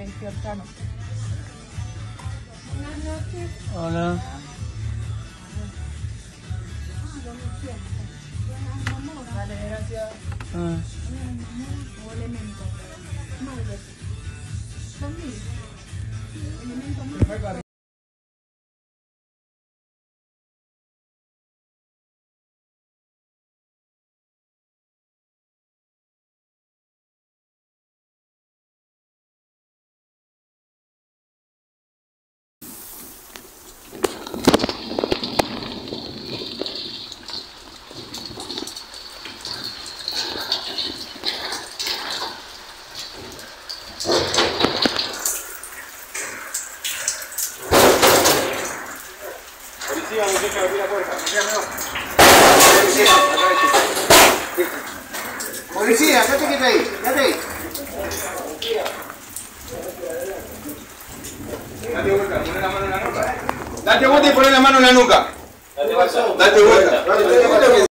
28 Buenas noches. Hola. Vale, gracias. O elemento. Madre. Conmigo. Elemento madre. Policía, muchacha, abrí la puerta. Policía, quédate quieto ahí, quédate ahí. Date vuelta, pon la mano en la nuca. Date vuelta y pon la mano en la nuca. Date vuelta.